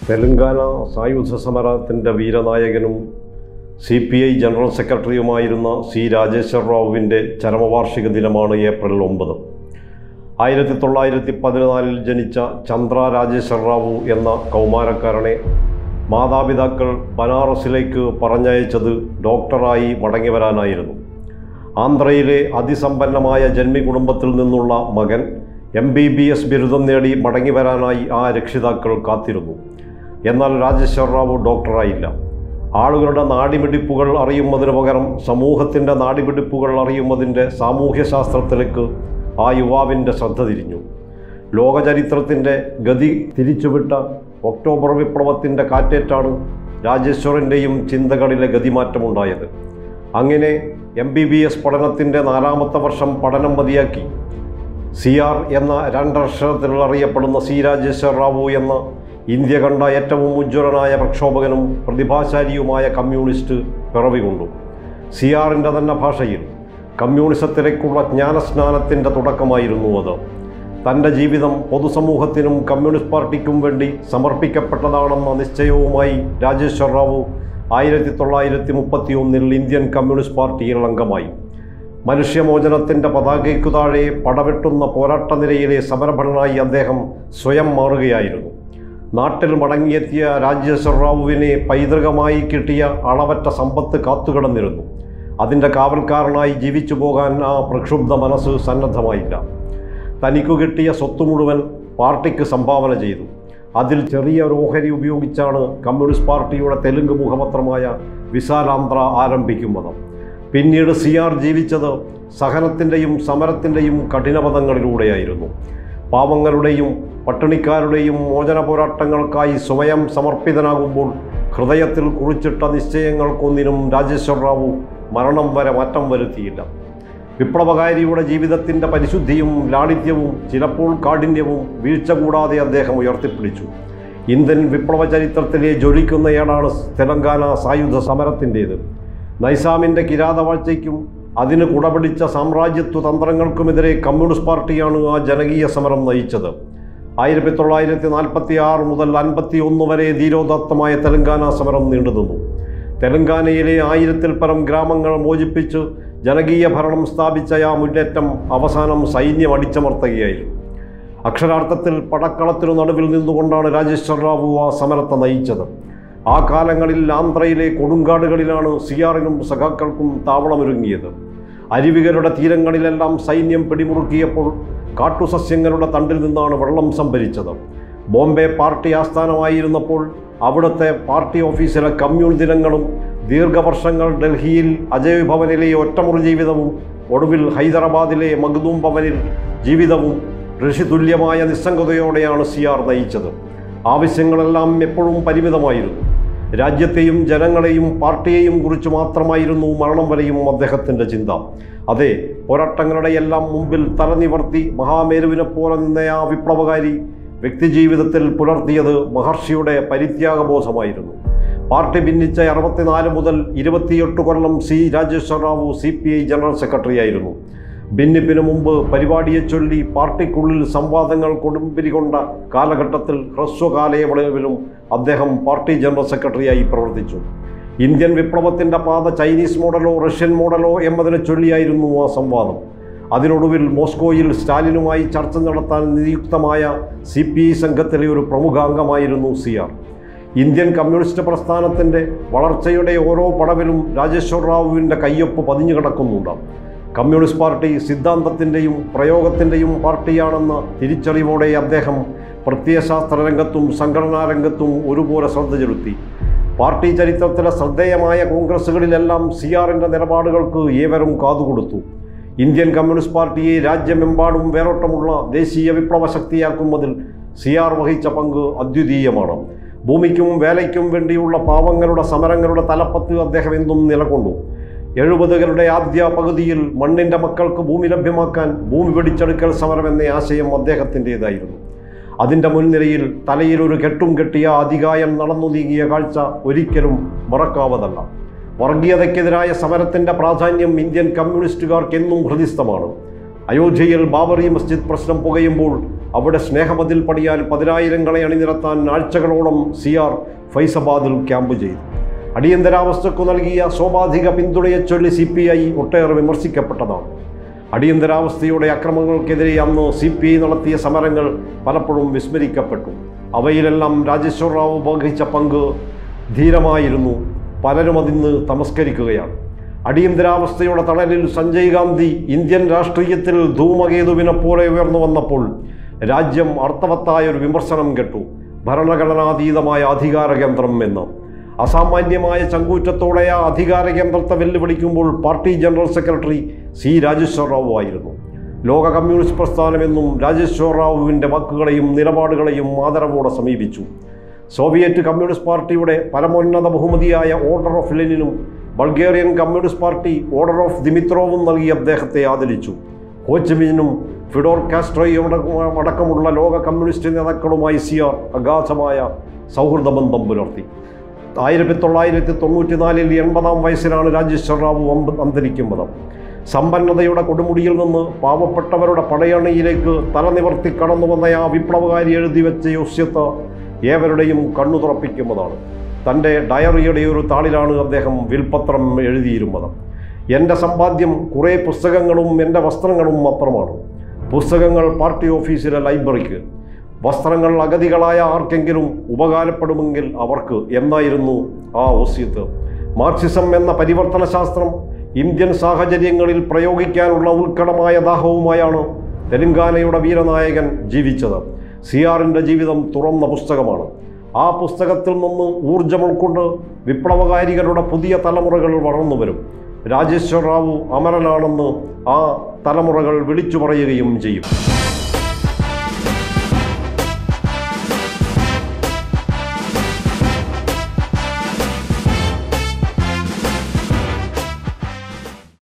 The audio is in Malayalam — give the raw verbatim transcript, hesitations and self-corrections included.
തെലങ്കാന സായുധ സമരത്തിൻ്റെ വീരനായകനും സി പി ഐ ജനറൽ സെക്രട്ടറിയുമായിരുന്ന സി രാജേശ്വർ റാവുവിൻ്റെ ചരമവാർഷിക ദിനമാണ് ഏപ്രിൽ ഒമ്പത്. ആയിരത്തി തൊള്ളായിരത്തി പതിനാലിൽ ജനിച്ച ചന്ദ്ര രാജേശ്വർ റാവു എന്ന കൗമാരക്കാരനെ മാതാപിതാക്കൾ ബനാറസിലേക്ക് പറഞ്ഞയച്ചത് ഡോക്ടറായി മടങ്ങിവരാനായിരുന്നു. ആന്ധ്രയിലെ അതിസമ്പന്നമായ ജന്മി കുടുംബത്തിൽ നിന്നുള്ള മകൻ എം ബി ബി എസ് ബിരുദം നേടി മടങ്ങിവരാനായി ആ രക്ഷിതാക്കൾ കാത്തിരുന്നു. എന്നാൽ രാജേശ്വർ റാവു ഡോക്ടറായില്ല. ആളുകളുടെ നാഡിമിടിപ്പുകൾ അറിയുന്നതിന് പകരം സമൂഹത്തിൻ്റെ നാഡിമിടിപ്പുകൾ അറിയുന്നതിൻ്റെ സാമൂഹ്യശാസ്ത്രത്തിലേക്ക് ആ യുവാവിൻ്റെ ശ്രദ്ധ തിരിഞ്ഞു. ലോകചരിത്രത്തിൻ്റെ ഗതി തിരിച്ചുവിട്ട ഒക്ടോബർ വിപ്ലവത്തിൻ്റെ കാറ്റേറ്റാണ് രാജേശ്വറിൻ്റെയും ചിന്തകളിലെ ഗതിമാറ്റമുണ്ടായത്. അങ്ങനെ എം ബി ബി എസ് പഠനത്തിൻ്റെ നാലാമത്തെ വർഷം പഠനം മതിയാക്കി സി ആർ എന്ന രണ്ടക്ഷരത്തിൽ അറിയപ്പെടുന്ന സി രാജേശ്വർ റാവു എന്ന ഇന്ത്യ കണ്ട ഏറ്റവും ഉജ്ജ്വലനായ പ്രക്ഷോഭകനും പ്രതിഭാശാലിയുമായ കമ്മ്യൂണിസ്റ്റ് പിറവികൊണ്ടു. സി ആറിൻ്റെ തന്നെ ഭാഷയിൽ കമ്മ്യൂണിസത്തിലേക്കുള്ള ജ്ഞാനസ്നാനത്തിൻ്റെ തുടക്കമായിരുന്നു അത്. തൻ്റെ ജീവിതം പൊതുസമൂഹത്തിനും കമ്മ്യൂണിസ്റ്റ് പാർട്ടിക്കും വേണ്ടി സമർപ്പിക്കപ്പെട്ടതാണെന്ന നിശ്ചയവുമായി രാജേശ്വർ റാവു ആയിരത്തി തൊള്ളായിരത്തി മുപ്പത്തി ഒന്നിൽ ഇന്ത്യൻ കമ്മ്യൂണിസ്റ്റ് പാർട്ടിയിൽ അംഗമായി. മനുഷ്യമോചനത്തിൻ്റെ പതാകയ്ക്കു താഴെ പടവെട്ടുന്ന പോരാട്ടനിരയിലെ സമരഭടനായി അദ്ദേഹം സ്വയം മാറുകയായിരുന്നു. നാട്ടിൽ മടങ്ങിയെത്തിയ രാജേശ്വർ റാവുവിനെ പൈതൃകമായി കിട്ടിയ അളവറ്റ സമ്പത്ത് കാത്തുകിടന്നിരുന്നു. അതിൻ്റെ കാവൽക്കാരനായി ജീവിച്ചു പോകാൻ ആ പ്രക്ഷുബ്ധ മനസ്സ് സന്നദ്ധമായില്ല. തനിക്കു കിട്ടിയ സ്വത്ത് മുഴുവൻ പാർട്ടിക്ക് സംഭാവന ചെയ്തു. അതിൽ ചെറിയ ഒരു ഓഹരി ഉപയോഗിച്ചാണ് കമ്മ്യൂണിസ്റ്റ് പാർട്ടിയുടെ തെലുങ്ക് മുഖപത്രമായ വിശാലാന്ധ്ര ആരംഭിക്കുന്നത്. പിന്നീട് സി ആർ ജീവിച്ചത് സഹനത്തിൻ്റെയും സമരത്തിൻ്റെയും കഠിനപദങ്ങളിലൂടെയായിരുന്നു. പാവങ്ങളുടെയും പട്ടിണിക്കാരുടെയും മോചന പോരാട്ടങ്ങൾക്കായി സ്വയം സമർപ്പിതനാകുമ്പോൾ ഹൃദയത്തിൽ കുറിച്ചിട്ട നിശ്ചയങ്ങൾക്കൊന്നിനും രാജേശ്വർ റാവു മരണം വരെ മാറ്റം വരുത്തിയില്ല. വിപ്ലവകാരിയുടെ ജീവിതത്തിൻ്റെ പരിശുദ്ധിയും ലാളിത്യവും ചിലപ്പോൾ കാഠിന്യവും വീഴ്ച കൂടാതെ അദ്ദേഹം ഉയർത്തിപ്പിടിച്ചു. ഇന്ത്യൻ വിപ്ലവ ചരിത്രത്തിലെ ജ്വലിക്കുന്ന ഏടാണ് തെലങ്കാന സായുധ സമരത്തിൻ്റേത്. നൈസാമിൻ്റെ കിരാതവാഴ്ചയ്ക്കും അതിന് കുടപിടിച്ച സാമ്രാജ്യത്വ തന്ത്രങ്ങൾക്കുമെതിരെ കമ്മ്യൂണിസ്റ്റ് പാർട്ടിയാണ് ആ ജനകീയ സമരം നയിച്ചത്. ആയിരത്തി തൊള്ളായിരത്തി നാൽപ്പത്തി ആറ് മുതൽ അൻപത്തി ഒന്ന് വരെ ധീരോദാത്തമായ തെലങ്കാന സമരം നീണ്ടുനിന്നു. തെലങ്കാനയിലെ ആയിരത്തിൽ പരം ഗ്രാമങ്ങൾ മോചിപ്പിച്ച് ജനകീയ ഭരണം സ്ഥാപിച്ച ആ മുന്നേറ്റം അവസാനം സൈന്യം അടിച്ചമർത്തുകയായിരുന്നു. അക്ഷരാർത്ഥത്തിൽ പടക്കളത്തിനു നടുവിൽ നിന്നുകൊണ്ടാണ് രാജേശ്വർ റാവു ആ സമരത്തെ നയിച്ചത്. ആ കാലങ്ങളിൽ ആന്ധ്രയിലെ കൊടുങ്കാടുകളിലാണ് സി ആറിനും സഖാക്കൾക്കും താവളമൊരുങ്ങിയത്. അരുവികളുടെ തീരങ്ങളിലെല്ലാം സൈന്യം പിടിമുറുക്കിയപ്പോൾ കാട്ടുസസ്യങ്ങളുടെ തണ്ടിൽ നിന്നാണ് വെള്ളം സംഭരിച്ചത്. ബോംബെ പാർട്ടി ആസ്ഥാനമായിരുന്നപ്പോൾ അവിടുത്തെ പാർട്ടി ഓഫീസിലെ കമ്മ്യൂൺ ദിനങ്ങളും ദീർഘവർഷങ്ങൾ ഡൽഹിയിൽ അജയ് ഭവനിലെ ഒറ്റമുറി ജീവിതവും ഒടുവിൽ ഹൈദരാബാദിലെ മഖ്ദൂം ഭവനിൽ ജീവിതവും ഋഷിതുല്യമായ നിസ്സംഗതയോടെയാണ് സി ആർ നയിച്ചത്. ആവശ്യങ്ങളെല്ലാം എപ്പോഴും പരിമിതമായിരുന്നു. രാജ്യത്തെയും ജനങ്ങളെയും പാർട്ടിയെയും കുറിച്ച് മാത്രമായിരുന്നു മരണം വരെയും അദ്ദേഹത്തിൻ്റെ ചിന്ത. അതെ, പോരാട്ടങ്ങളുടെ എല്ലാം മുമ്പിൽ തലനിവർത്തി മഹാമേരുവിനെ പോലെ നിന്ന ആ വിപ്ലവകാരി വ്യക്തിജീവിതത്തിൽ പുലർത്തിയത് മഹർഷിയുടെ പരിത്യാഗബോധമായിരുന്നു. പാർട്ടി ഭിന്നിച്ച അറുപത്തിനാല് മുതൽ ഇരുപത്തിയെട്ട് കൊല്ലം C Rajeshwar Rao C P I general സെക്രട്ടറിയായിരുന്നു. ഭിന്നിപ്പിന് മുമ്പ് പരിപാടിയെ ചൊല്ലി പാർട്ടിക്കുള്ളിൽ സംവാദങ്ങൾ കൊടുമ്പിരി കൊണ്ട കാലഘട്ടത്തിൽ ഹ്രസ്വകാലയളവിലും അദ്ദേഹം പാർട്ടി ജനറൽ സെക്രട്ടറിയായി പ്രവർത്തിച്ചു. ഇന്ത്യൻ വിപ്ലവത്തിൻ്റെ പാത ചൈനീസ് മോഡലോ റഷ്യൻ മോഡലോ എന്നതിനെ ചൊല്ലിയായിരുന്നു ആ സംവാദം. അതിനൊടുവിൽ മോസ്കോയിൽ സ്റ്റാലിനുമായി ചർച്ച നടത്താൻ നിയുക്തമായ സി പി ഐ സംഘത്തിലെ ഒരു പ്രമുഖ അംഗമായിരുന്നു സി ആർ. ഇന്ത്യൻ കമ്മ്യൂണിസ്റ്റ് പ്രസ്ഥാനത്തിൻ്റെ വളർച്ചയുടെ ഓരോ പടവിലും രാജേശ്വർ റാവുവിൻ്റെ കയ്യൊപ്പ് പതിഞ്ഞു കിടക്കുന്നുണ്ട്. കമ്മ്യൂണിസ്റ്റ് പാർട്ടി സിദ്ധാന്തത്തിൻ്റെയും പ്രയോഗത്തിൻ്റെയും പാർട്ടിയാണെന്ന തിരിച്ചറിവോടെ അദ്ദേഹം പ്രത്യയശാസ്ത്ര രംഗത്തും സംഘടനാ രംഗത്തും ഒരുപോലെ ശ്രദ്ധ ചെലുത്തി. പാർട്ടി ചരിത്രത്തിലെ ശ്രദ്ധേയമായ കോൺഗ്രസുകളിലെല്ലാം സി ആറിൻ്റെ നിലപാടുകൾക്ക് ഏവരും കാതുകൊടുത്തു. ഇന്ത്യൻ കമ്മ്യൂണിസ്റ്റ് പാർട്ടിയെ രാജ്യമെമ്പാടും വേരോട്ടമുള്ള ദേശീയ വിപ്ലവ ശക്തിയാക്കുന്നതിൽ സി ആർ വഹിച്ച പങ്ക് അദ്വിതീയമാണ്. ഭൂമിക്കും വേലയ്ക്കും വേണ്ടിയുള്ള പാവങ്ങളുടെ സമരങ്ങളുടെ തലപ്പത്ത് അദ്ദേഹം എന്നും നിലകൊണ്ടു. എഴുപതുകളുടെ ആദ്യ പകുതിയിൽ മണ്ണിൻ്റെ മക്കൾക്ക് ഭൂമി ലഭ്യമാക്കാൻ ഭൂമി പിടിച്ചെടുക്കൽ സമരം എന്ന ആശയം അദ്ദേഹത്തിൻ്റേതായിരുന്നു. അതിൻ്റെ മുൻനിരയിൽ തലയിൽ ഒരു കെട്ടും കെട്ടിയ അതികായം നടന്നു നീങ്ങിയ കാഴ്ച ഒരിക്കലും മറക്കാവതല്ല. വർഗീയതയ്ക്കെതിരായ സമരത്തിൻ്റെ പ്രാധാന്യം ഇന്ത്യൻ കമ്മ്യൂണിസ്റ്റുകാർക്ക് എന്നും ഹൃദിസ്ഥമാണ്. അയോധ്യയിൽ ബാബറി മസ്ജിദ് പ്രശ്നം പുകയുമ്പോൾ അവിടെ സ്നേഹമതിൽ പണിയാൻ പതിനായിരങ്ങളെ അണിനിരത്താൻ ആഴ്ചകളോളം സി ആർ ഫൈസബാദിൽ ക്യാമ്പ് ചെയ്തു. അടിയന്തരാവസ്ഥയ്ക്കു നൽകിയ സ്വാഭാവിക പിന്തുണയെ ചൊല്ലി സി പി ഐ ഒട്ടേറെ വിമർശിക്കപ്പെട്ടതാണ്. അടിയന്തരാവസ്ഥയുടെ അക്രമങ്ങൾക്കെതിരെ അന്ന് സി പി ഐ നടത്തിയ സമരങ്ങൾ പലപ്പോഴും വിസ്മരിക്കപ്പെട്ടു. അവയിലെല്ലാം രാജേശ്വർ റാവു വഹിച്ച പങ്ക് ധീരമായിരുന്നു. പലരും അതിന്ന് തമസ്കരിക്കുകയാണ്. അടിയന്തരാവസ്ഥയുടെ തണലിൽ സഞ്ജയ് ഗാന്ധി ഇന്ത്യൻ രാഷ്ട്രീയത്തിൽ ധൂമകേതുവിനെ പോലെ ഉയർന്നു വന്നപ്പോൾ രാജ്യം അർത്ഥവത്തായ ഒരു വിമർശനം കേട്ടു. ഭരണഘടനാതീതമായ അധികാര കേന്ദ്രം എന്ന്. അസാമാന്യമായ ചങ്കൂറ്റത്തോടെ ആ അധികാര കേന്ദ്രത്തെ വെല്ലുവിളിക്കുമ്പോൾ party general secretary C Rajeshwar Rao ആയിരുന്നു. ലോക കമ്മ്യൂണിസ്റ്റ് പ്രസ്ഥാനമെന്നും രാജേശ്വർ റാവുവിൻ്റെ വാക്കുകളെയും നിലപാടുകളെയും ആദരവോടെ സമീപിച്ചു. സോവിയറ്റ് കമ്മ്യൂണിസ്റ്റ് പാർട്ടിയുടെ പരമോന്നത ബഹുമതിയായ ഓർഡർ ഓഫ് ലെനിനും Bulgarian communist party order of ദിമിത്രോവും നൽകി അദ്ദേഹത്തെ ആദരിച്ചു. ഹോച്ചിമിനും ഫിഡോർ കാസ്ട്രോയും അടക്കമുള്ള ലോക കമ്മ്യൂണിസ്റ്റ് നേതാക്കളുമായി സി ആർ അഗാധമായ സൗഹൃദ ബന്ധം പുലർത്തി. ആയിരത്തി തൊള്ളായിരത്തി തൊണ്ണൂറ്റി നാലിൽ എൺപതാം വയസ്സിലാണ് രാജേശ്വർ റാവു അന്തരിക്കുന്നത്. സമ്പന്നതയുടെ കൊടുമുടിയിൽ നിന്ന് പാവപ്പെട്ടവരുടെ പടയണിയിലേക്ക് തലനിവർത്തി കടന്നു വന്ന ആ വിപ്ലവകാരി എഴുതി വെച്ച യോസ്യത്ത് ഏവരുടെയും കണ്ണു തുറപ്പിക്കുന്നതാണ്. തൻ്റെ ഡയറിയുടെ ഒരു താളിലാണ് അദ്ദേഹം വിൽപത്രം എഴുതിയിരുന്നത്. എൻ്റെ സമ്പാദ്യം കുറേ പുസ്തകങ്ങളും എൻ്റെ വസ്ത്രങ്ങളും മാത്രമാണ്. പുസ്തകങ്ങൾ പാർട്ടി ഓഫീസിലെ ലൈബ്രറിക്ക്, വസ്ത്രങ്ങൾ അഗതികളായ ആർക്കെങ്കിലും ഉപകാരപ്പെടുമെങ്കിൽ അവർക്ക് എന്നായിരുന്നു ആ വസിയത്ത്. മാർക്സിസം എന്ന പരിവർത്തന ശാസ്ത്രം ഇന്ത്യൻ സാഹചര്യങ്ങളിൽ പ്രയോഗിക്കാനുള്ള ഉത്കടമായ ദാഹവുമായാണ് തെലങ്കാനയുടെ വീരനായകൻ ജീവിച്ചത്. സി ആറിൻ്റെ ജീവിതം തുറന്ന പുസ്തകമാണ്. ആ പുസ്തകത്തിൽ നിന്ന് ഊർജം ഉൾക്കൊണ്ട് വിപ്ലവകാരികളുടെ പുതിയ തലമുറകൾ വളർന്നു വരും. രാജേശ്വർ റാവു അമരനാണെന്ന് ആ തലമുറകൾ വിളിച്ചു പറയുകയും ചെയ്യും.